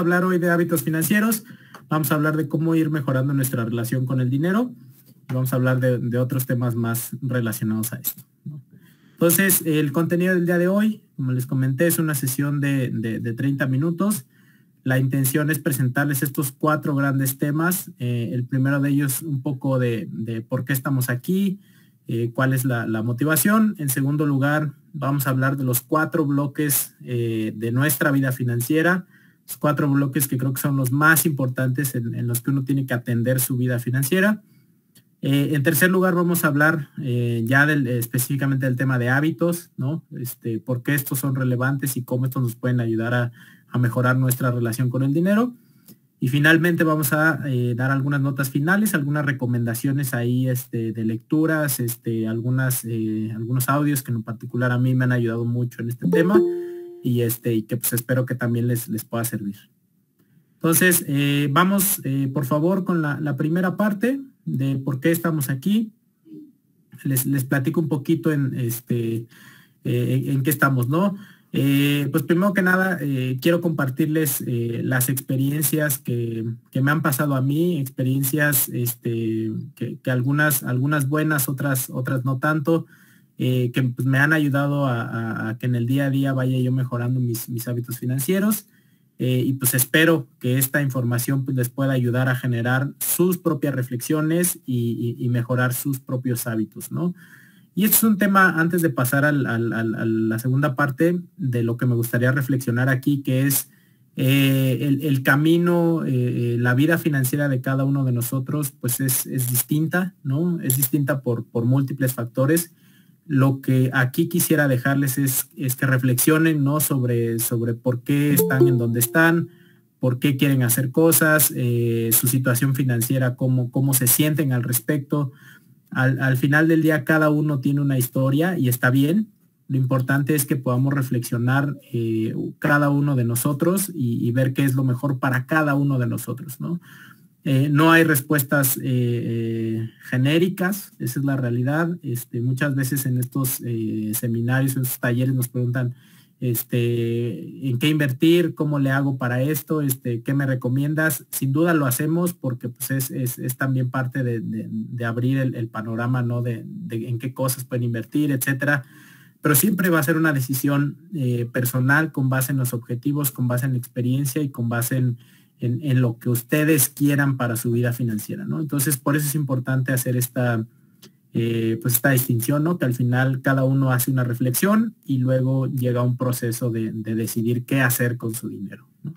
hablar hoy de hábitos financieros, vamos a hablar de cómo ir mejorando nuestra relación con el dinero y vamos a hablar de otros temas más relacionados a esto, ¿no? Entonces, el contenido del día de hoy, como les comenté, es una sesión de 30 minutos. La intención es presentarles estos 4 grandes temas. El primero de ellos, un poco de por qué estamos aquí, cuál es la motivación. En segundo lugar, vamos a hablar de los 4 bloques de nuestra vida financiera. Los 4 bloques que creo que son los más importantes en los que uno tiene que atender su vida financiera. En tercer lugar, vamos a hablar ya específicamente del tema de hábitos, ¿no? Por qué estos son relevantes y cómo estos nos pueden ayudar a mejorar nuestra relación con el dinero. Y finalmente vamos a dar algunas notas finales, algunas recomendaciones ahí de lecturas, algunos audios que en particular a mí me han ayudado mucho en este tema y que pues espero que también les pueda servir. Entonces, vamos por favor con la primera parte de por qué estamos aquí. Les platico un poquito en qué estamos, ¿no? Pues primero que nada, quiero compartirles las experiencias que me han pasado a mí, experiencias que algunas buenas, otras no tanto, que pues, me han ayudado a que en el día a día vaya yo mejorando mis hábitos financieros. Y pues espero que esta información pues, les pueda ayudar a generar sus propias reflexiones y mejorar sus propios hábitos, ¿no? Y este es un tema, antes de pasar a la segunda parte, de lo que me gustaría reflexionar aquí, que es el camino, la vida financiera de cada uno de nosotros, pues es distinta, ¿no? Es distinta por múltiples factores. Lo que aquí quisiera dejarles es que reflexionen, ¿no? sobre por qué están en donde están, por qué quieren hacer cosas, su situación financiera, cómo se sienten al respecto. Al final del día cada uno tiene una historia y está bien. Lo importante es que podamos reflexionar cada uno de nosotros y ver qué es lo mejor para cada uno de nosotros, ¿no? No hay respuestas genéricas, esa es la realidad. Muchas veces en estos seminarios, en estos talleres nos preguntan en qué invertir, cómo le hago para esto, qué me recomiendas. Sin duda lo hacemos porque pues, es también parte de abrir el panorama, ¿no? de en qué cosas pueden invertir, etcétera. Pero siempre va a ser una decisión personal con base en los objetivos, con base en la experiencia y con base en lo que ustedes quieran para su vida financiera, ¿no? Entonces, por eso es importante hacer esta distinción, ¿no? Que al final cada uno hace una reflexión y luego llega un proceso de decidir qué hacer con su dinero, ¿no?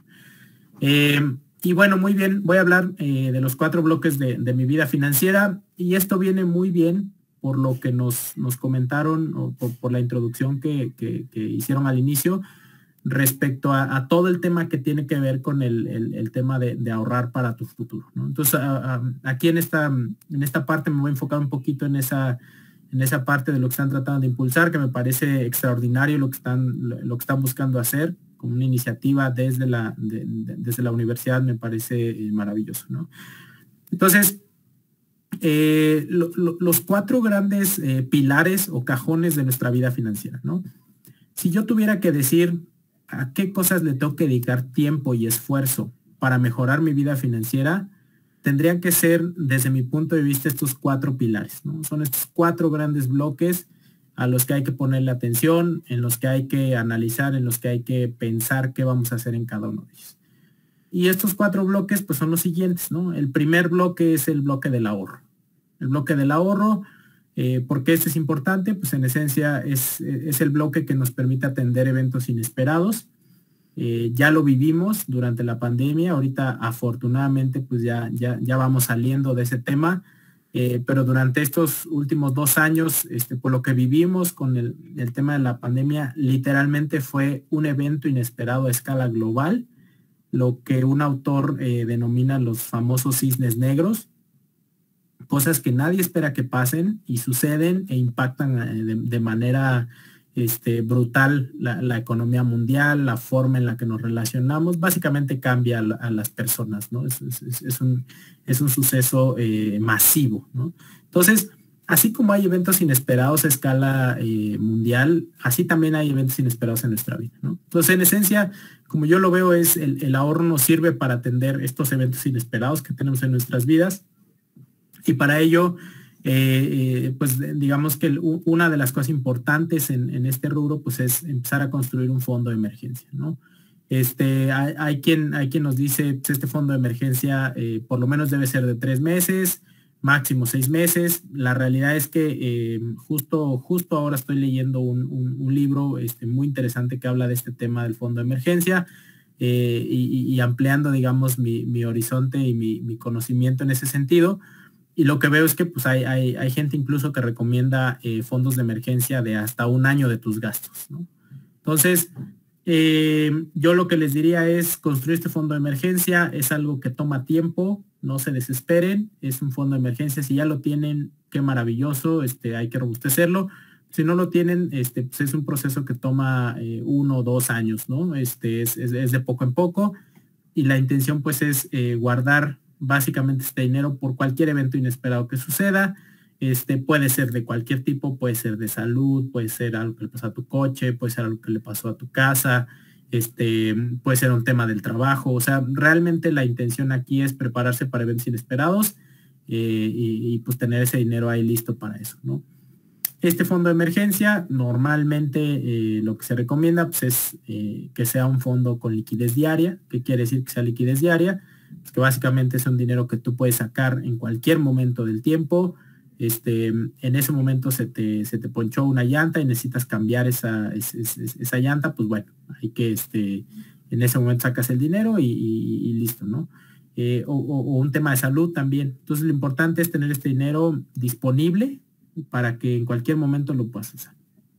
Y bueno, muy bien, voy a hablar de los 4 bloques de mi vida financiera y esto viene muy bien por lo que nos comentaron o por la introducción que hicieron al inicio respecto a todo el tema que tiene que ver con el tema de ahorrar para tu futuro, ¿no? Entonces, aquí en esta parte me voy a enfocar un poquito en esa parte de lo que están tratando de impulsar, que me parece extraordinario lo que están buscando hacer como una iniciativa desde la universidad, me parece maravilloso, ¿no? Entonces, los 4 grandes pilares o cajones de nuestra vida financiera, ¿no? Si yo tuviera que decir a qué cosas le tengo que dedicar tiempo y esfuerzo para mejorar mi vida financiera, tendrían que ser, desde mi punto de vista, estos 4 pilares, ¿no? Son estos 4 grandes bloques a los que hay que ponerle atención, en los que hay que analizar, en los que hay que pensar qué vamos a hacer en cada uno de ellos. Y estos 4 bloques, pues son los siguientes, ¿no? El primer bloque es el bloque del ahorro. El bloque del ahorro, ¿por qué este es importante? Pues en esencia es el bloque que nos permite atender eventos inesperados. Ya lo vivimos durante la pandemia, ahorita afortunadamente pues ya vamos saliendo de ese tema, pero durante estos últimos 2 años, por lo que vivimos con el tema de la pandemia, literalmente fue un evento inesperado a escala global, lo que un autor denomina los famosos cisnes negros, cosas que nadie espera que pasen y suceden e impactan de manera brutal la economía mundial, la forma en la que nos relacionamos, básicamente cambia a las personas, ¿no? Es un suceso masivo, ¿no? Entonces, así como hay eventos inesperados a escala mundial, así también hay eventos inesperados en nuestra vida, ¿no? Entonces, en esencia, como yo lo veo, es el ahorro nos sirve para atender estos eventos inesperados que tenemos en nuestras vidas. Y para ello, pues digamos que una de las cosas importantes en este rubro, pues es empezar a construir un fondo de emergencia, ¿no? Hay quien nos dice, pues este fondo de emergencia por lo menos debe ser de 3 meses, máximo 6 meses. La realidad es que justo ahora estoy leyendo un libro muy interesante que habla de este tema del fondo de emergencia y ampliando, digamos, mi horizonte y mi conocimiento en ese sentido. Y lo que veo es que pues hay gente incluso que recomienda fondos de emergencia de hasta 1 año de tus gastos, ¿no? Entonces, yo lo que les diría es construir este fondo de emergencia. Es algo que toma tiempo, no se desesperen. Es un fondo de emergencia. Si ya lo tienen, qué maravilloso, hay que robustecerlo. Si no lo tienen, pues es un proceso que toma 1 o 2 años, ¿no? Es de poco en poco. Y la intención pues es guardar básicamente este dinero por cualquier evento inesperado que suceda. Puede ser de cualquier tipo, puede ser de salud, puede ser algo que le pasó a tu coche, puede ser algo que le pasó a tu casa, puede ser un tema del trabajo. O sea, realmente la intención aquí es prepararse para eventos inesperados y pues tener ese dinero ahí listo para eso, ¿no? Este fondo de emergencia, normalmente lo que se recomienda pues, es que sea un fondo con liquidez diaria. ¿Qué quiere decir que sea liquidez diaria? Pues que básicamente es un dinero que tú puedes sacar en cualquier momento del tiempo. En ese momento se te ponchó una llanta y necesitas cambiar esa llanta, pues bueno, hay que en ese momento sacas el dinero y listo, ¿no? O un tema de salud también. Entonces lo importante es tener este dinero disponible para que en cualquier momento lo puedas usar.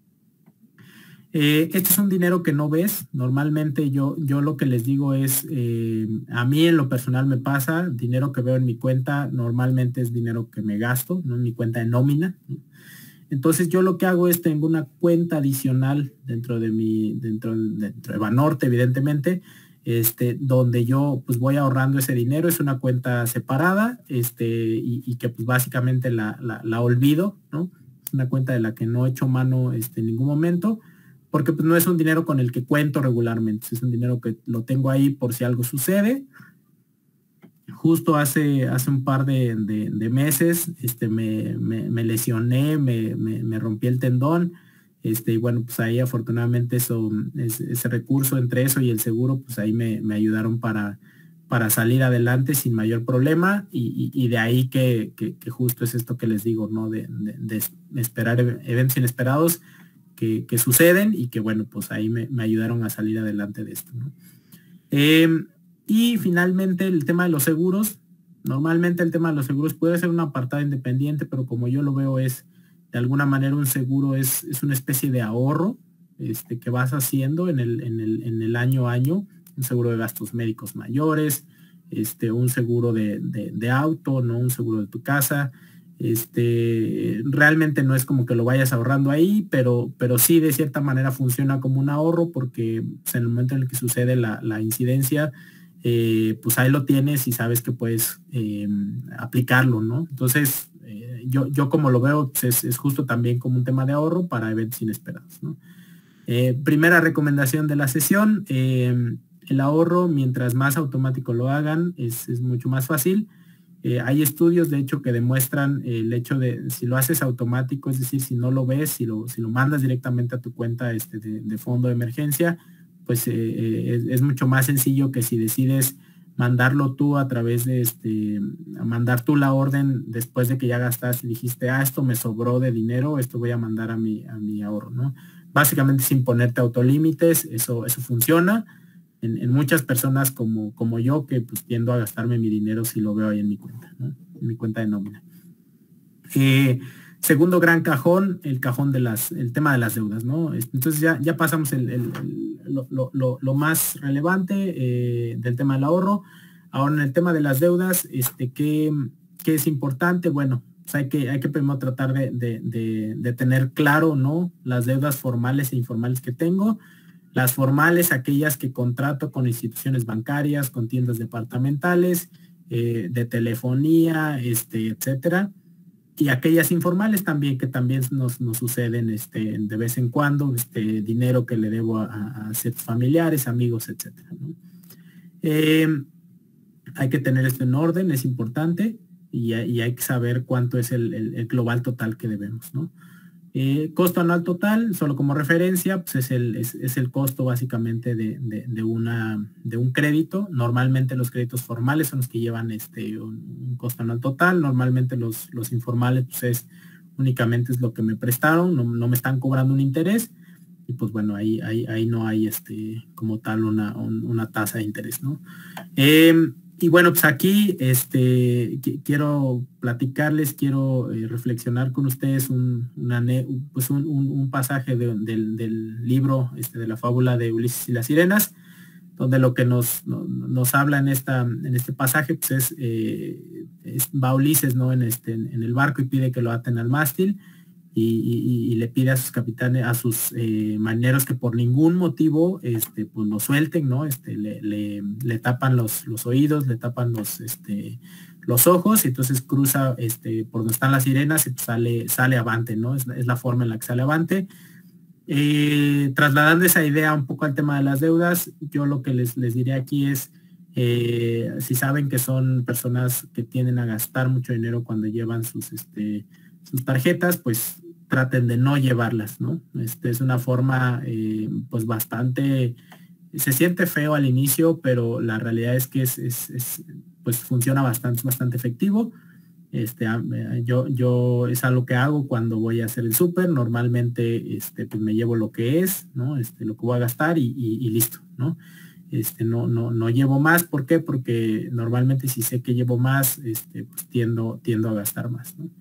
Este es un dinero que no ves. Normalmente yo lo que les digo es, a mí en lo personal me pasa, dinero que veo en mi cuenta normalmente es dinero que me gasto, no en mi cuenta de nómina, ¿no? Entonces yo lo que hago es tengo una cuenta adicional dentro de Banorte, evidentemente, donde yo pues voy ahorrando ese dinero. Es una cuenta separada, y que pues básicamente la olvido, ¿no? Es una cuenta de la que no he hecho mano en ningún momento, porque pues no es un dinero con el que cuento regularmente. Es un dinero que lo tengo ahí por si algo sucede. Justo hace un par de meses me lesioné, me rompí el tendón, y bueno, pues ahí afortunadamente ese recurso entre eso y el seguro, pues ahí me ayudaron para salir adelante sin mayor problema, y de ahí que justo es esto que les digo, ¿no? De esperar eventos inesperados que suceden y que bueno, pues ahí me ayudaron a salir adelante de esto, ¿no? Y finalmente el tema de los seguros. Normalmente el tema de los seguros puede ser un apartado independiente, pero como yo lo veo es, de alguna manera un seguro es una especie de ahorro que vas haciendo en el año a año. Un seguro de gastos médicos mayores, un seguro de auto, ¿no? Un seguro de tu casa. Realmente no es como que lo vayas ahorrando ahí, pero sí de cierta manera funciona como un ahorro, porque pues, en el momento en el que sucede la incidencia, pues ahí lo tienes y sabes que puedes aplicarlo, ¿no? Entonces, yo como lo veo, pues es justo también como un tema de ahorro para eventos inesperados, ¿no? Primera recomendación de la sesión, el ahorro, mientras más automático lo hagan, es mucho más fácil. Hay estudios, de hecho, que demuestran el hecho de si lo haces automático, es decir, si no lo ves, si lo mandas directamente a tu cuenta de fondo de emergencia, pues es mucho más sencillo que si decides mandarlo tú a través de mandar tú la orden después de que ya gastaste y dijiste, esto me sobró de dinero, esto voy a mandar a mi ahorro, ¿no? Básicamente sin ponerte autolímites, eso funciona. En muchas personas como yo, que pues tiendo a gastarme mi dinero si lo veo ahí en mi cuenta, ¿no? En mi cuenta de nómina. Segundo gran cajón, el tema de las deudas, ¿no? Entonces ya pasamos lo más relevante del tema del ahorro. Ahora en el tema de las deudas, ¿qué es importante? Bueno, pues hay que primero tratar de tener claro, ¿no? Las deudas formales e informales que tengo. Las formales, aquellas que contrato con instituciones bancarias, con tiendas departamentales, de telefonía, etcétera, y aquellas informales también, que también nos suceden de vez en cuando, dinero que le debo a ciertos familiares, amigos, etcétera, ¿no? Hay que tener esto en orden, es importante, y hay que saber cuánto es el global total que debemos, ¿no? Costo anual total, solo como referencia, pues es el costo básicamente de un crédito. Normalmente los créditos formales son los que llevan un costo anual total. Normalmente los informales, pues únicamente es lo que me prestaron, no me están cobrando un interés, y pues bueno, ahí no hay como tal una tasa de interés, ¿no? Y bueno, pues aquí quiero platicarles, quiero reflexionar con ustedes un pasaje del libro de la fábula de Ulises y las sirenas, donde lo que nos habla en este pasaje, pues va Ulises, ¿no? en el barco, y pide que lo aten al mástil, y le pide a sus capitanes, a sus marineros, que por ningún motivo pues lo suelten, ¿no? Le tapan los oídos, le tapan los ojos, y entonces cruza por donde están las sirenas, y pues sale avante, ¿no? Es la forma en la que sale avante. Trasladando esa idea un poco al tema de las deudas, yo lo que les diré aquí es, si saben que son personas que tienden a gastar mucho dinero cuando llevan sus tarjetas, pues traten de no llevarlas, ¿no? Es una forma pues bastante, se siente feo al inicio, pero la realidad es que pues funciona bastante efectivo. Yo es algo que hago cuando voy a hacer el súper. Normalmente pues me llevo lo que es, ¿no? Lo que voy a gastar, y listo, ¿no? No llevo más. ¿Por qué? Porque normalmente si sé que llevo más, pues tiendo a gastar más, ¿no?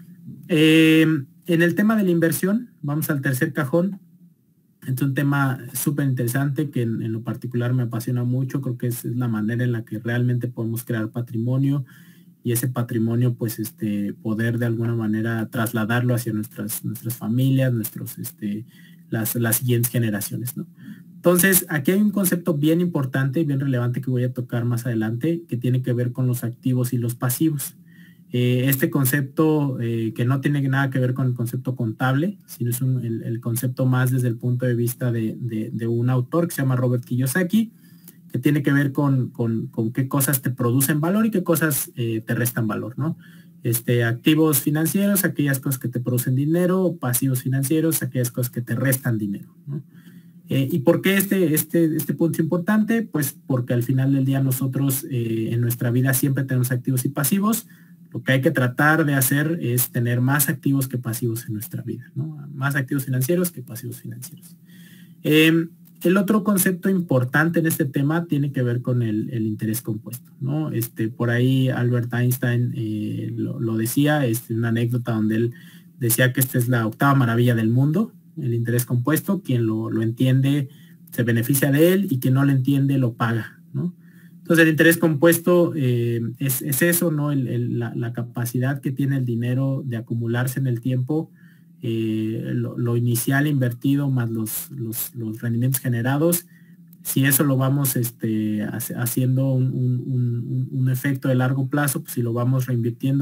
En el tema de la inversión, vamos al tercer cajón. Es un tema súper interesante que en lo particular me apasiona mucho. Creo que es la manera en la que realmente podemos crear patrimonio, y ese patrimonio pues poder de alguna manera trasladarlo hacia nuestras familias, las siguientes generaciones, ¿no? Entonces, aquí hay un concepto bien importante y bien relevante que voy a tocar más adelante, que tiene que ver con los activos y los pasivos. Este concepto que no tiene nada que ver con el concepto contable, sino es el concepto más desde el punto de vista de un autor que se llama Robert Kiyosaki, que tiene que ver con qué cosas te producen valor y qué cosas te restan valor, ¿no? Activos financieros, aquellas cosas que te producen dinero; pasivos financieros, aquellas cosas que te restan dinero, ¿no? ¿Y por qué este punto es importante? Pues porque al final del día nosotros en nuestra vida siempre tenemos activos y pasivos. Lo que hay que tratar de hacer es tener más activos que pasivos en nuestra vida, ¿no? Más activos financieros que pasivos financieros. El otro concepto importante en este tema tiene que ver con el interés compuesto, ¿no? Por ahí Albert Einstein lo decía, una anécdota donde él decía que esta es la octava maravilla del mundo, el interés compuesto. Quien lo entiende se beneficia de él, y quien no lo entiende lo paga, ¿no? Entonces el interés compuesto es eso, ¿no? La capacidad que tiene el dinero de acumularse en el tiempo, lo inicial invertido más los rendimientos generados. Si eso lo vamos haciendo un efecto de largo plazo, pues si lo vamos reinvirtiendo,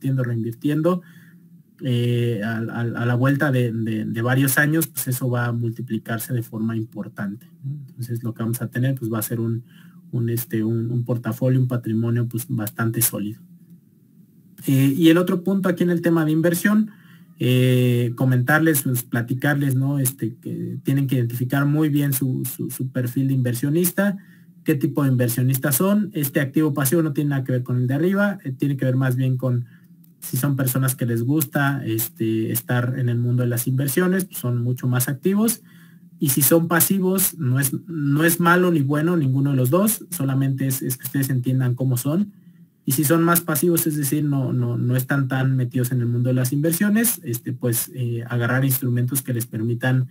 a la vuelta de varios años, pues eso va a multiplicarse de forma importante, ¿no? Entonces lo que vamos a tener pues va a ser un portafolio, un patrimonio pues bastante sólido. Y el otro punto aquí en el tema de inversión, comentarles, pues, platicarles, ¿no? Que tienen que identificar muy bien su perfil de inversionista, qué tipo de inversionistas son. Activo pasivo no tiene nada que ver con el de arriba, tiene que ver más bien con si son personas que les gusta estar en el mundo de las inversiones, pues son mucho más activos. Y si son pasivos, no es malo ni bueno ninguno de los dos, solamente es que ustedes entiendan cómo son. Y si son más pasivos, es decir, no están tan metidos en el mundo de las inversiones, pues agarrar instrumentos que les permitan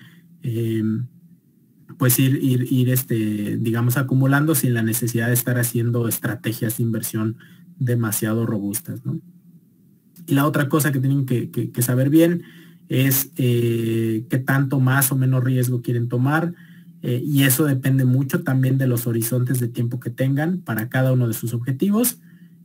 pues ir digamos, acumulando sin la necesidad de estar haciendo estrategias de inversión demasiado robustas, ¿no? Y la otra cosa que tienen que saber bien es qué tanto más o menos riesgo quieren tomar, y eso depende mucho también de los horizontes de tiempo que tengan para cada uno de sus objetivos.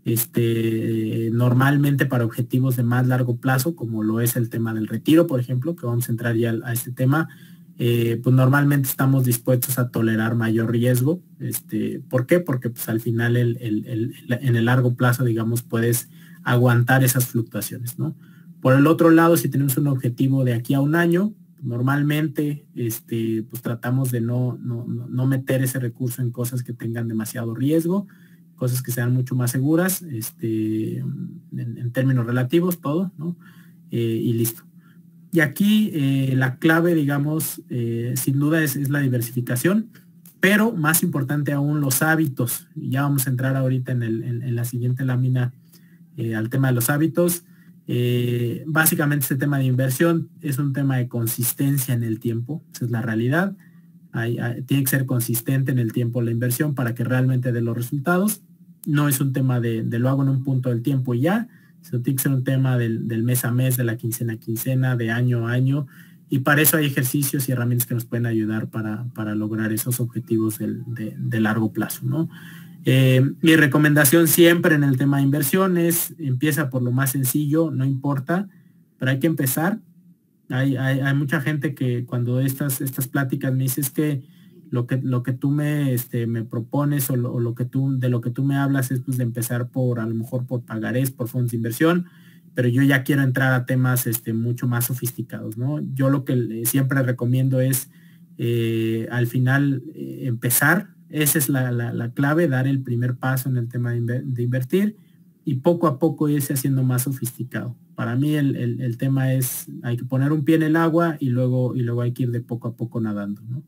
normalmente para objetivos de más largo plazo, como lo es el tema del retiro, por ejemplo, que vamos a entrar ya a este tema, pues normalmente estamos dispuestos a tolerar mayor riesgo. ¿Por qué? Porque pues al final en el largo plazo, digamos, puedes aguantar esas fluctuaciones, ¿no? Por el otro lado, si tenemos un objetivo de aquí a un año, normalmente pues tratamos de no meter ese recurso en cosas que tengan demasiado riesgo, cosas que sean mucho más seguras, en términos relativos, todo, ¿no? Y listo. Y aquí la clave, digamos, sin duda es la diversificación, pero más importante aún los hábitos. Ya vamos a entrar ahorita en la siguiente lámina al tema de los hábitos. Básicamente este tema de inversión es un tema de consistencia en el tiempo, esa es la realidad. Tiene que ser consistente en el tiempo la inversión para que realmente dé los resultados. No es un tema de lo hago en un punto del tiempo y ya, sino tiene que ser un tema del mes a mes, de la quincena a quincena, de año a año, y para eso hay ejercicios y herramientas que nos pueden ayudar para lograr esos objetivos de largo plazo, ¿no? Mi recomendación siempre en el tema de inversiones, empieza por lo más sencillo, no importa, pero hay que empezar. Hay mucha gente que cuando estas pláticas me dices que lo que tú me propones o de lo que tú me hablas es pues de empezar a lo mejor por pagarés, por fondos de inversión, pero yo ya quiero entrar a temas mucho más sofisticados, ¿no? Yo lo que siempre recomiendo es al final empezar. Esa es la clave, dar el primer paso en el tema de invertir y poco a poco irse haciendo más sofisticado. Para mí el tema es, hay que poner un pie en el agua y luego hay que ir de poco a poco nadando, ¿no?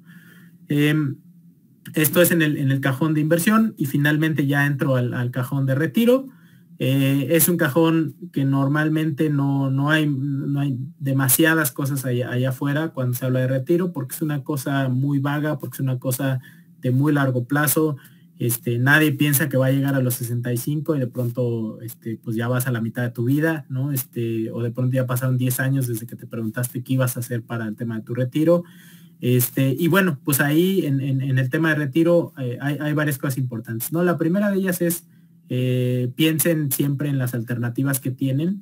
Esto es en el cajón de inversión y finalmente ya entro al cajón de retiro. Es un cajón que normalmente no hay demasiadas cosas allá afuera cuando se habla de retiro, porque es una cosa muy vaga, porque es una cosa de muy largo plazo. Nadie piensa que va a llegar a los 65 y de pronto pues ya vas a la mitad de tu vida, ¿no? O de pronto ya pasaron 10 años desde que te preguntaste qué ibas a hacer para el tema de tu retiro. Y bueno, pues ahí en el tema de retiro hay varias cosas importantes, ¿no? La primera de ellas es piensen siempre en las alternativas que tienen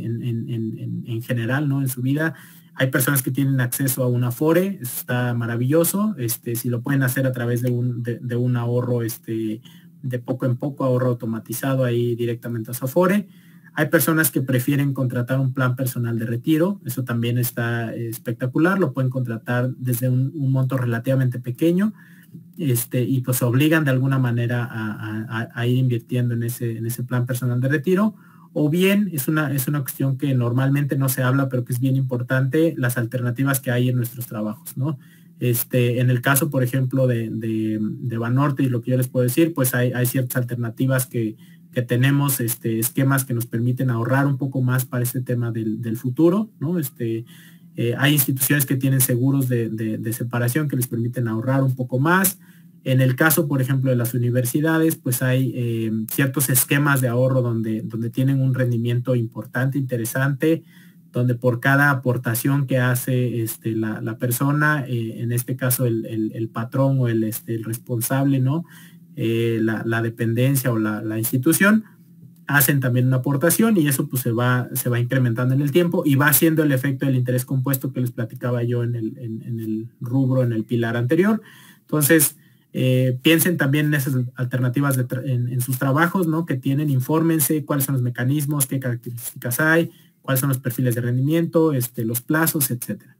en general, ¿no? En su vida. Hay personas que tienen acceso a un Afore, está maravilloso. Si lo pueden hacer a través de un ahorro de poco en poco, ahorro automatizado ahí directamente a su Afore. Hay personas que prefieren contratar un plan personal de retiro, eso también está espectacular, lo pueden contratar desde un monto relativamente pequeño, y pues obligan de alguna manera a ir invirtiendo en ese plan personal de retiro. O bien es una cuestión que normalmente no se habla, pero que es bien importante, las alternativas que hay en nuestros trabajos, ¿no? En el caso, por ejemplo, de Banorte y lo que yo les puedo decir, pues hay ciertas alternativas que tenemos, esquemas que nos permiten ahorrar un poco más para este tema del futuro, ¿no? Hay instituciones que tienen seguros de separación que les permiten ahorrar un poco más. En el caso, por ejemplo, de las universidades, pues hay ciertos esquemas de ahorro donde tienen un rendimiento importante, interesante, donde por cada aportación que hace la persona, en este caso el patrón o el responsable, ¿no? La dependencia o la institución, hacen también una aportación y eso pues se va incrementando en el tiempo y va haciendo el efecto del interés compuesto que les platicaba yo en el rubro, en el pilar anterior. Entonces, piensen también en esas alternativas en sus trabajos, ¿no? Que tienen, infórmense cuáles son los mecanismos, qué características hay, cuáles son los perfiles de rendimiento, los plazos, etcétera.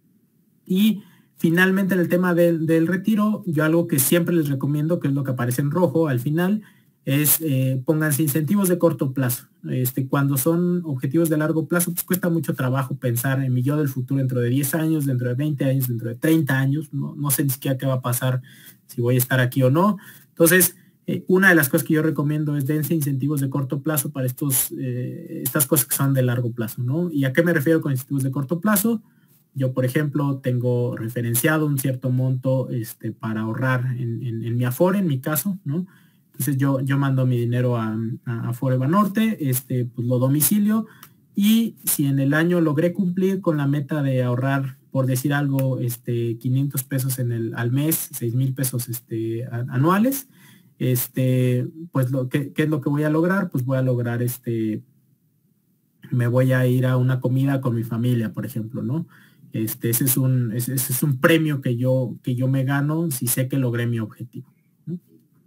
Y finalmente en el tema del retiro, yo algo que siempre les recomiendo, que es lo que aparece en rojo al final, es pónganse incentivos de corto plazo. Cuando son objetivos de largo plazo, pues cuesta mucho trabajo pensar en mi yo del futuro dentro de 10 años, dentro de 20 años, dentro de 30 años. No sé ni siquiera qué va a pasar, si voy a estar aquí o no. Entonces, una de las cosas que yo recomiendo es dense incentivos de corto plazo para estas cosas que son de largo plazo, ¿no? ¿Y a qué me refiero con incentivos de corto plazo? Yo, por ejemplo, tengo referenciado un cierto monto para ahorrar en mi Afore, en mi caso, ¿no? Entonces yo mando mi dinero a Afore Banorte, pues lo domicilio, y si en el año logré cumplir con la meta de ahorrar, por decir algo, 500 pesos al mes, 6,000 pesos anuales, pues ¿qué es lo que voy a lograr? Pues voy a lograr, me voy a ir a una comida con mi familia, por ejemplo, ¿no? Ese es un premio que yo me gano si sé que logré mi objetivo, ¿no?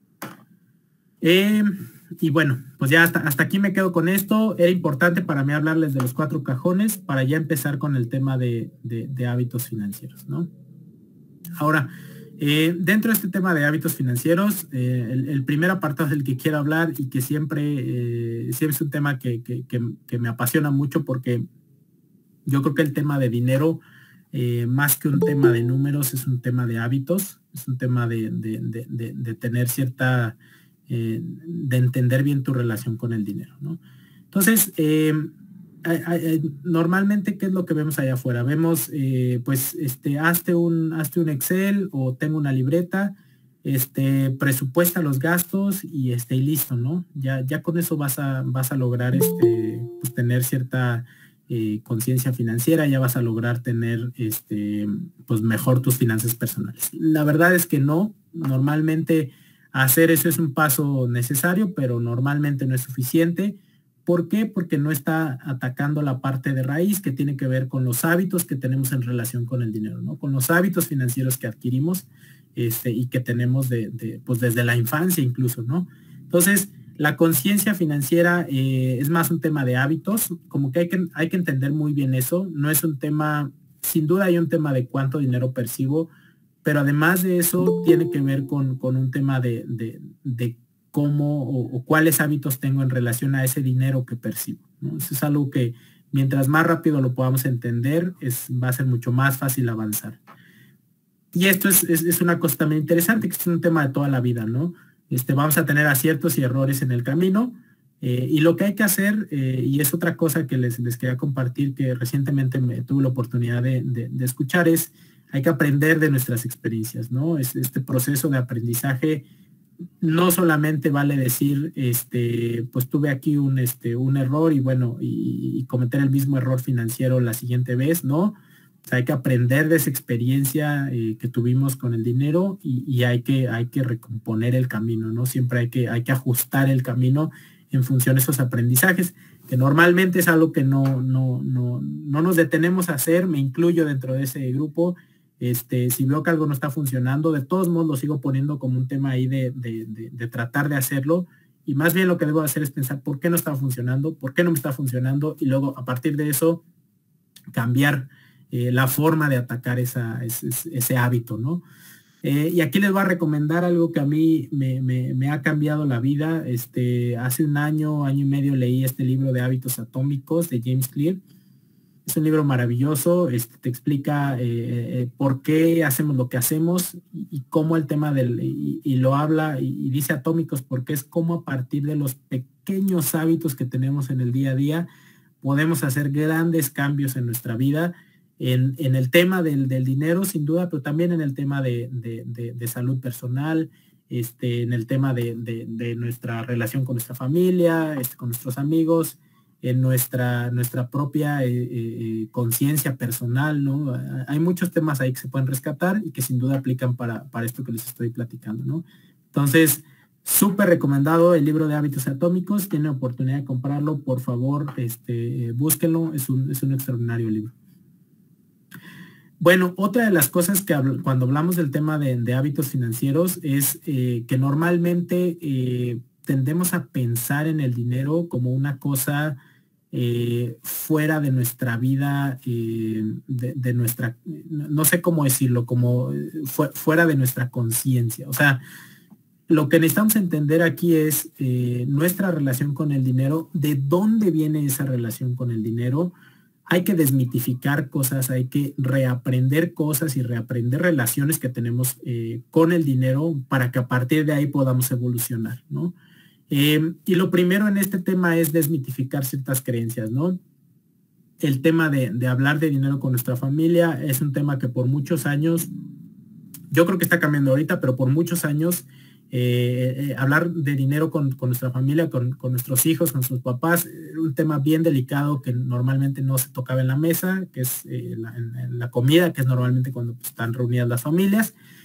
Y bueno, pues ya hasta aquí me quedo con esto. Era importante para mí hablarles de los 4 cajones para ya empezar con el tema de hábitos financieros, ¿no? Ahora, dentro de este tema de hábitos financieros, el primer apartado del que quiero hablar y que siempre es un tema que me apasiona mucho, porque yo creo que el tema de dinero, más que un tema de números, es un tema de hábitos, es un tema de tener cierta, de entender bien tu relación con el dinero, ¿no? Entonces, normalmente, ¿qué es lo que vemos allá afuera? Vemos, pues, hazte un Excel, o tengo una libreta, presupuesta los gastos y listo, ¿no? Ya con eso vas a lograr, pues, tener cierta conciencia financiera, ya vas a lograr tener, pues, mejor tus finanzas personales. La verdad es que no. Normalmente hacer eso es un paso necesario, pero normalmente no es suficiente. ¿Por qué? Porque no está atacando la parte de raíz, que tiene que ver con los hábitos que tenemos en relación con el dinero, ¿no? Con los hábitos financieros que adquirimos, y que tenemos pues desde la infancia incluso, ¿no? Entonces, la conciencia financiera es más un tema de hábitos, como que hay que entender muy bien eso. No es un tema, sin duda hay un tema de cuánto dinero percibo, pero además de eso tiene que ver con un tema de cómo o cuáles hábitos tengo en relación a ese dinero que percibo, ¿no? Eso es algo que mientras más rápido lo podamos entender, va a ser mucho más fácil avanzar. Y esto es una cosa también interesante, que es un tema de toda la vida, ¿no? Vamos a tener aciertos y errores en el camino, y lo que hay que hacer, y es otra cosa que les quería compartir, que recientemente tuve la oportunidad de escuchar, es hay que aprender de nuestras experiencias, ¿no? Este proceso de aprendizaje no solamente vale decir, pues tuve aquí un error y bueno, y cometer el mismo error financiero la siguiente vez, ¿no? O sea, hay que aprender de esa experiencia que tuvimos con el dinero, y hay que recomponer el camino, ¿no? Siempre hay que ajustar el camino en función de esos aprendizajes, que normalmente es algo que no nos detenemos a hacer. Me incluyo dentro de ese grupo. Si veo que algo no está funcionando, de todos modos lo sigo poniendo como un tema ahí de tratar de hacerlo, y más bien lo que debo hacer es pensar por qué no está funcionando, por qué no me está funcionando, y luego a partir de eso cambiar la forma de atacar ese hábito, ¿no? Y aquí les voy a recomendar algo que a mí me ha cambiado la vida. Hace un año y medio leí este libro de Hábitos Atómicos de James Clear. Es un libro maravilloso, te explica por qué hacemos lo que hacemos, y cómo el tema y lo habla y dice atómicos porque es como a partir de los pequeños hábitos que tenemos en el día a día podemos hacer grandes cambios en nuestra vida, en el tema del dinero sin duda, pero también en el tema de salud personal, en el tema de nuestra relación con nuestra familia, con nuestros amigos, en nuestra propia conciencia personal, ¿no? Hay muchos temas ahí que se pueden rescatar y que sin duda aplican para esto que les estoy platicando, ¿no? Entonces, súper recomendado el libro de Hábitos Atómicos. Tienen oportunidad de comprarlo, por favor, búsquenlo. Es un extraordinario libro. Bueno, otra de las cosas que cuando hablamos del tema de hábitos financieros es que normalmente tendemos a pensar en el dinero como una cosa fuera de nuestra vida, de nuestra, no sé cómo decirlo, como fuera de nuestra conciencia. O sea, lo que necesitamos entender aquí es nuestra relación con el dinero, de dónde viene esa relación con el dinero. Hay que desmitificar cosas, hay que reaprender cosas y reaprender relaciones que tenemos con el dinero para que a partir de ahí podamos evolucionar, ¿no? Y lo primero en este tema es desmitificar ciertas creencias, ¿no? El tema de hablar de dinero con nuestra familia es un tema que por muchos años, yo creo que está cambiando ahorita, pero por muchos años, hablar de dinero con nuestra familia, con nuestros hijos, con sus papás, era un tema bien delicado que normalmente no se tocaba en la mesa, que es en la comida, que es normalmente cuando pues, están reunidas las familias.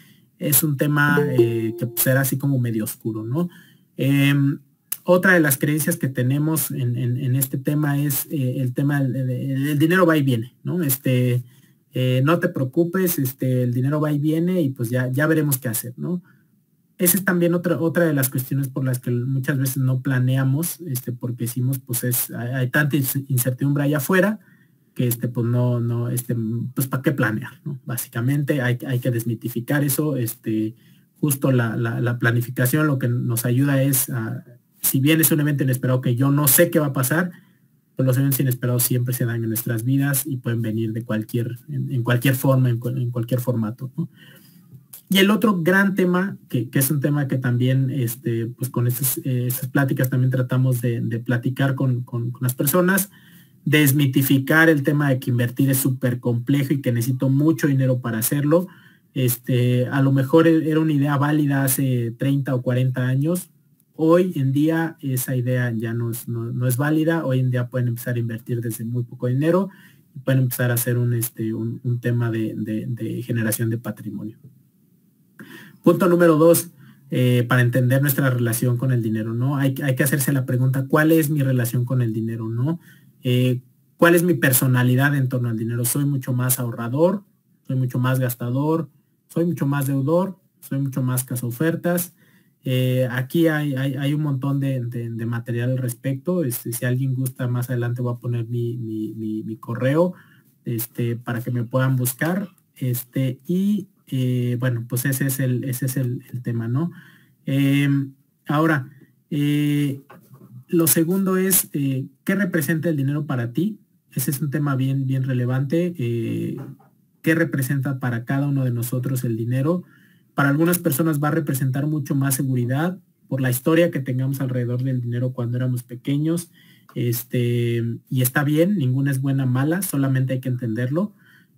es un tema que será así como medio oscuro, ¿no? Otra de las creencias que tenemos en este tema es el tema el dinero va y viene, ¿no? No te preocupes, el dinero va y viene y pues ya veremos qué hacer, ¿no? Esa es también otra de las cuestiones por las que muchas veces no planeamos, porque decimos, pues hay tanta incertidumbre allá afuera que pues no, pues para qué planear, ¿no? Básicamente hay que desmitificar eso, justo la planificación lo que nos ayuda es, si bien es un evento inesperado que yo no sé qué va a pasar, pues los eventos inesperados siempre se dan en nuestras vidas y pueden venir de en cualquier forma, en cualquier formato, ¿no? Y el otro gran tema, que es un tema que también, pues con estas pláticas también tratamos de platicar con las personas, desmitificar el tema de que invertir es súper complejo y que necesito mucho dinero para hacerlo. A lo mejor era una idea válida hace 30 o 40 años. Hoy en día esa idea ya no es válida. Hoy en día pueden empezar a invertir desde muy poco dinero y pueden empezar a hacer un tema de generación de patrimonio. Punto número 2, para entender nuestra relación con el dinero, ¿no? Hay que hacerse la pregunta, ¿cuál es mi relación con el dinero, no? ¿Cuál es mi personalidad en torno al dinero? ¿Soy mucho más ahorrador? ¿Soy mucho más gastador? ¿Soy mucho más deudor? ¿Soy mucho más cazaofertas? Aquí hay un montón de material al respecto. Si alguien gusta, más adelante voy a poner mi correo para que me puedan buscar. Bueno, pues ese es el tema, ¿no? Ahora, lo segundo es, ¿qué representa el dinero para ti? Ese es un tema bien relevante. ¿Qué representa para cada uno de nosotros el dinero? Para algunas personas va a representar mucho más seguridad por la historia que tengamos alrededor del dinero cuando éramos pequeños. Y está bien, ninguna es buena o mala, solamente hay que entenderlo.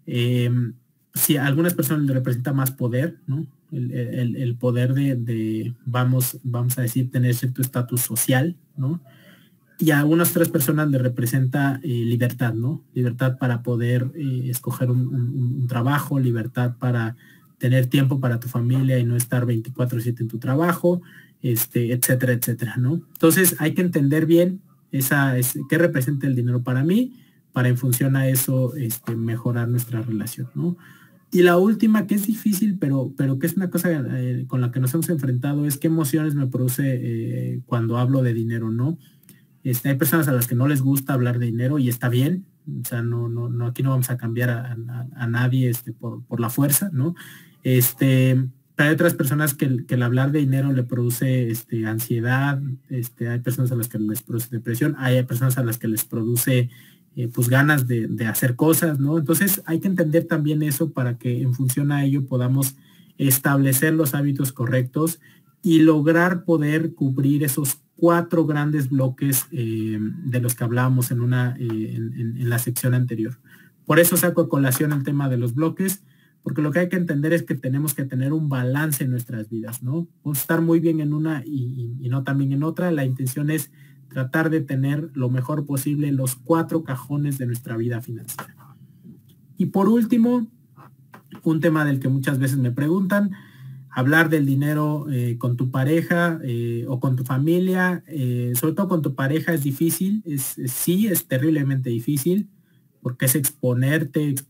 Si a algunas personas les representa más poder, ¿no? El poder vamos a decir, tener cierto estatus social, ¿no? Y a algunas otras personas les representa libertad, ¿no? Libertad para poder escoger un trabajo, libertad para tener tiempo para tu familia y no estar 24/7 en tu trabajo, etcétera, etcétera, ¿no? Entonces hay que entender bien qué representa el dinero para mí, para en función a eso mejorar nuestra relación, ¿no? Y la última, que es difícil, pero que es una cosa con la que nos hemos enfrentado, es qué emociones me produce cuando hablo de dinero, ¿no? Hay personas a las que no les gusta hablar de dinero y está bien, o sea, no aquí no vamos a cambiar a nadie por la fuerza, ¿no? Pero hay otras personas que el hablar de dinero le produce ansiedad, hay personas a las que les produce depresión, hay personas a las que les produce pues ganas de hacer cosas, ¿no? Entonces hay que entender también eso para que en función a ello podamos establecer los hábitos correctos y lograr poder cubrir esos 4 grandes bloques de los que hablábamos en la sección anterior. Por eso saco a colación el tema de los bloques, porque lo que hay que entender es que tenemos que tener un balance en nuestras vidas, ¿no? Vamos a estar muy bien en una y no tan bien en otra. La intención es tratar de tener lo mejor posible los 4 cajones de nuestra vida financiera. Y por último, un tema del que muchas veces me preguntan, hablar del dinero con tu pareja o con tu familia, sobre todo con tu pareja es difícil, sí, es terriblemente difícil, porque es exponer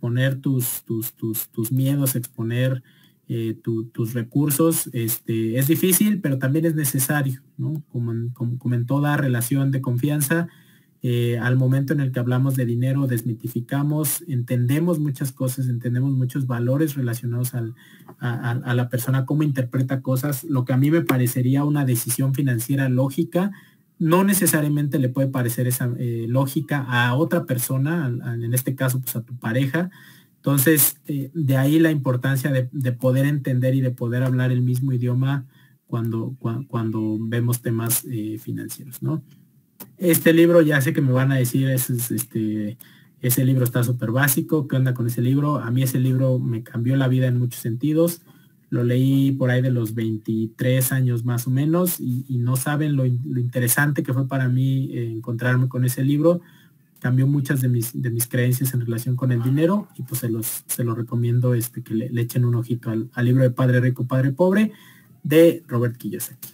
tus miedos, exponer tus recursos, es difícil, pero también es necesario, ¿no? Como en toda relación de confianza, al momento en el que hablamos de dinero, desmitificamos, entendemos muchas cosas, entendemos muchos valores relacionados a la persona, cómo interpreta cosas. Lo que a mí me parecería una decisión financiera lógica, no necesariamente le puede parecer esa lógica a otra persona, en este caso pues a tu pareja. Entonces, de ahí la importancia de poder entender y de poder hablar el mismo idioma cuando vemos temas financieros, ¿no? Este libro, ya sé que me van a decir, ese libro está súper básico, ¿qué onda con ese libro? A mí ese libro me cambió la vida en muchos sentidos. Lo leí por ahí de los 23 años más o menos y no saben lo interesante que fue para mí encontrarme con ese libro, cambió muchas de mis creencias en relación con el dinero, y pues se los recomiendo que le echen un ojito al libro de Padre Rico, Padre Pobre, de Robert Kiyosaki.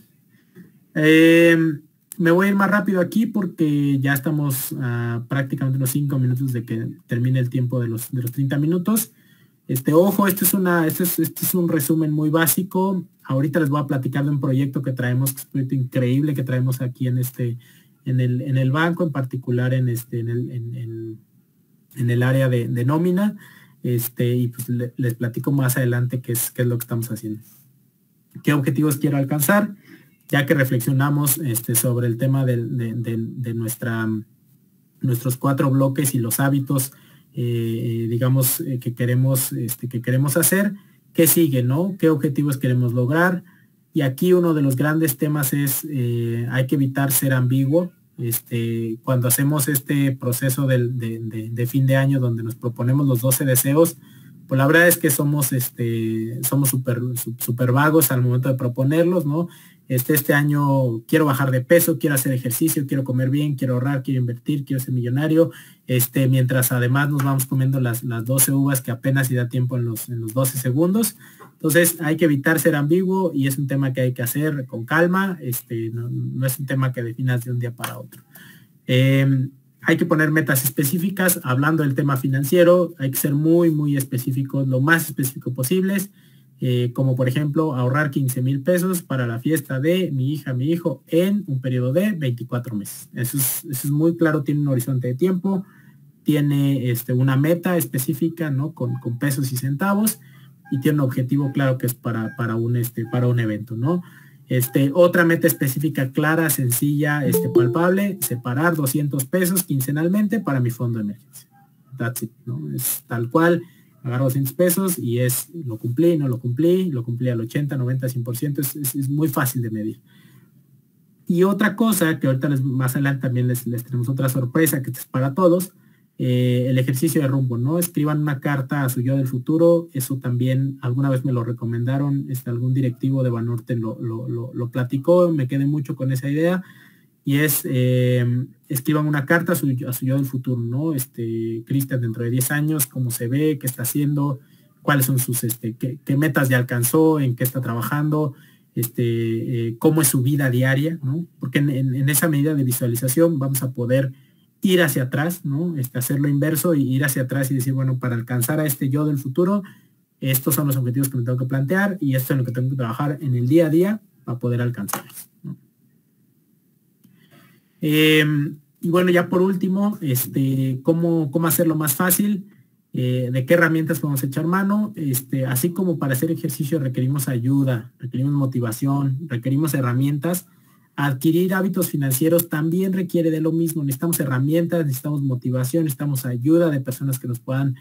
Me voy a ir más rápido aquí porque ya estamos a prácticamente unos 5 minutos de que termine el tiempo de los 30 minutos. Ojo, este es un resumen muy básico. Ahorita les voy a platicar de un proyecto que traemos, un proyecto increíble que traemos aquí en el banco, en particular en el área de nómina, y pues les platico más adelante qué es lo que estamos haciendo. ¿Qué objetivos quiero alcanzar? Ya que reflexionamos sobre el tema de nuestros 4 bloques y los hábitos, digamos, que queremos hacer, ¿qué sigue, no? ¿Qué objetivos queremos lograr? Y aquí uno de los grandes temas es, hay que evitar ser ambiguo. Cuando hacemos este proceso de fin de año donde nos proponemos los 12 deseos, pues la verdad es que somos súper vagos al momento de proponerlos, ¿no? Este año quiero bajar de peso, quiero hacer ejercicio, quiero comer bien, quiero ahorrar, quiero invertir, quiero ser millonario, mientras además nos vamos comiendo las 12 uvas que apenas si da tiempo en los 12 segundos. Entonces hay que evitar ser ambiguo y es un tema que hay que hacer con calma, no es un tema que definas de un día para otro. Hay que poner metas específicas. Hablando del tema financiero, hay que ser muy, muy específicos, lo más específico posibles, como por ejemplo ahorrar 15,000 pesos para la fiesta de mi hija, mi hijo, en un periodo de 24 meses. Eso es muy claro, tiene un horizonte de tiempo, tiene una meta específica, ¿no? Con pesos y centavos, y tiene un objetivo claro que es para un evento, ¿no? Otra meta específica clara, sencilla, palpable: separar 200 pesos quincenalmente para mi fondo de emergencia. That's it, ¿no? Es tal cual, agarro 200 pesos y lo cumplí, no lo cumplí, lo cumplí al 80, 90, 100%, es muy fácil de medir. Y otra cosa que ahorita más adelante también les tenemos otra sorpresa que es para todos, el ejercicio de rumbo, ¿no? Escriban una carta a su yo del futuro. Eso también alguna vez me lo recomendaron, algún directivo de Banorte lo platicó, me quedé mucho con esa idea, y escriban una carta a su yo del futuro, ¿no? Cristian dentro de 10 años, cómo se ve, qué está haciendo, cuáles son sus, qué metas ya alcanzó, en qué está trabajando, cómo es su vida diaria, ¿no? Porque en esa medida de visualización vamos a poder ir hacia atrás, ¿no? Hacer lo inverso y ir hacia atrás y decir, bueno, para alcanzar a yo del futuro, estos son los objetivos que me tengo que plantear y esto es lo que tengo que trabajar en el día a día para poder alcanzarlos, ¿no? Y bueno, ya por último, ¿cómo hacerlo más fácil? ¿De qué herramientas podemos echar mano? Así como para hacer ejercicio requerimos ayuda, requerimos motivación, requerimos herramientas. Adquirir hábitos financieros también requiere de lo mismo. Necesitamos herramientas, necesitamos motivación, necesitamos ayuda de personas que nos puedan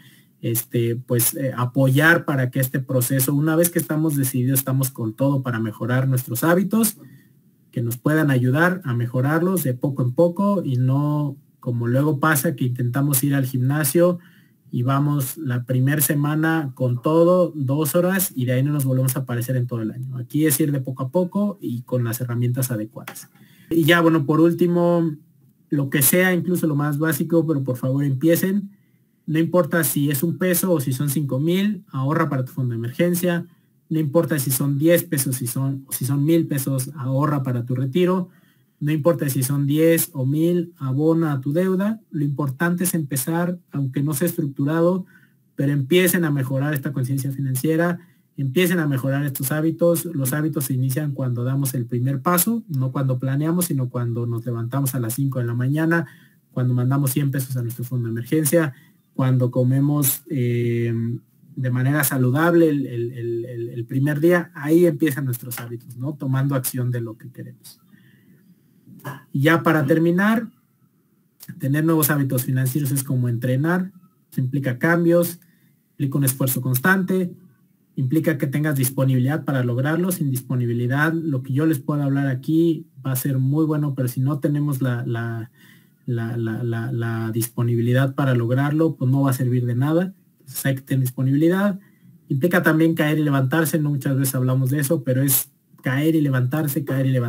apoyar para que este proceso, una vez que estamos decididos, estamos con todo para mejorar nuestros hábitos, que nos puedan ayudar a mejorarlos de poco en poco, y no como luego pasa que intentamos ir al gimnasio y vamos la primera semana con todo, 2 horas, y de ahí no nos volvemos a aparecer en todo el año. Aquí es ir de poco a poco y con las herramientas adecuadas. Y ya, bueno, por último, lo que sea, incluso lo más básico, pero por favor empiecen. No importa si es 1 peso o si son 5,000, ahorra para tu fondo de emergencia. No importa si son 10 pesos, si son 1,000 pesos, ahorra para tu retiro. No importa si son 10 o 1,000, abona a tu deuda. Lo importante es empezar, aunque no sea estructurado, pero empiecen a mejorar esta conciencia financiera, empiecen a mejorar estos hábitos. Los hábitos se inician cuando damos el primer paso, no cuando planeamos, sino cuando nos levantamos a las 5 de la mañana, cuando mandamos 100 pesos a nuestro fondo de emergencia, cuando comemos de manera saludable el primer día. Ahí empiezan nuestros hábitos, ¿no? Tomando acción de lo que queremos. Y ya para terminar, tener nuevos hábitos financieros es como entrenar. Eso implica cambios, implica un esfuerzo constante, implica que tengas disponibilidad para lograrlo. Sin disponibilidad, lo que yo les puedo hablar aquí va a ser muy bueno, pero si no tenemos la disponibilidad para lograrlo, pues no va a servir de nada. Entonces hay que tener disponibilidad. Implica también caer y levantarse, no muchas veces hablamos de eso, pero es caer y levantarse,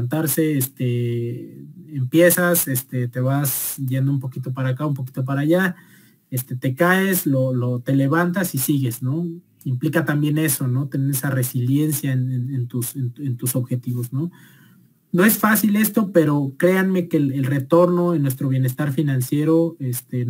empiezas, te vas yendo un poquito para acá, un poquito para allá, te caes, te levantas y sigues, ¿no? Implica también eso, ¿no? Tener esa resiliencia en tus objetivos, ¿no? No es fácil esto, pero créanme que el retorno en nuestro bienestar financiero, en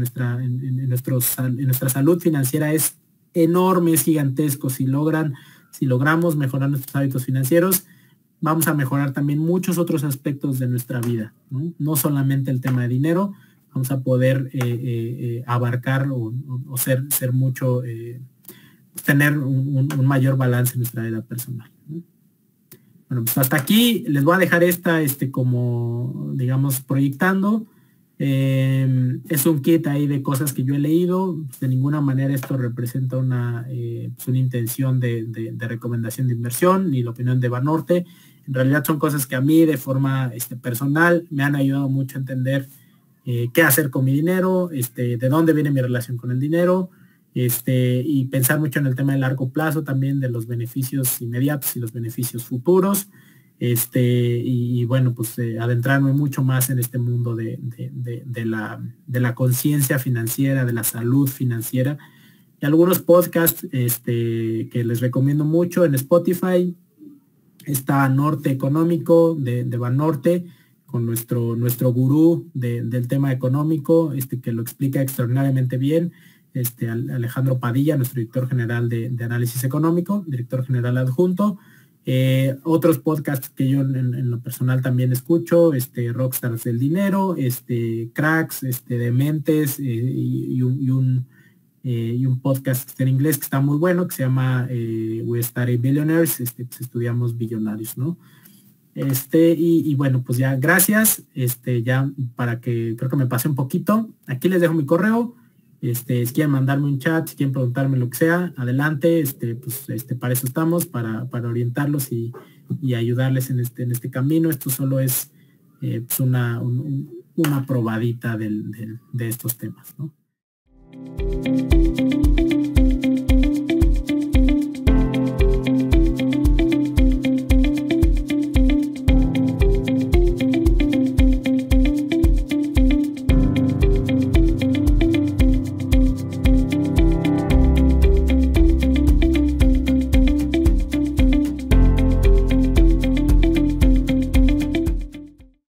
nuestra salud financiera es enorme, es gigantesco. Si logramos mejorar nuestros hábitos financieros, vamos a mejorar también muchos otros aspectos de nuestra vida, ¿no? No solamente el tema de dinero, vamos a poder abarcar o ser mucho, tener un mayor balance en nuestra vida personal, ¿no? Bueno, pues hasta aquí les voy a dejar como, digamos, proyectando. Es un kit ahí de cosas que yo he leído. De ninguna manera esto representa una intención de recomendación de inversión ni la opinión de Banorte. En realidad son cosas que a mí de forma personal me han ayudado mucho a entender qué hacer con mi dinero, de dónde viene mi relación con el dinero, y pensar mucho en el tema de largo plazo también, de los beneficios inmediatos y los beneficios futuros, y bueno, pues adentrarme mucho más en este mundo de la conciencia financiera, de la salud financiera, y algunos podcasts que les recomiendo mucho en Spotify. Está Norte Económico de Banorte, con nuestro gurú del tema económico, que lo explica extraordinariamente bien. Alejandro Padilla, nuestro director general de análisis económico, director general adjunto. Otros podcasts que yo en lo personal también escucho, Rockstars del Dinero, Cracks, Dementes, y un podcast que está en inglés que está muy bueno, que se llama We Study Billionaires, pues estudiamos billonarios, ¿no? Y bueno, pues ya, gracias, ya para que, creo que me pasé un poquito, aquí les dejo mi correo. Si quieren mandarme un chat, si quieren preguntarme lo que sea, adelante, pues para eso estamos, para orientarlos y ayudarles en este camino. Esto solo es pues una probadita de estos temas, ¿no?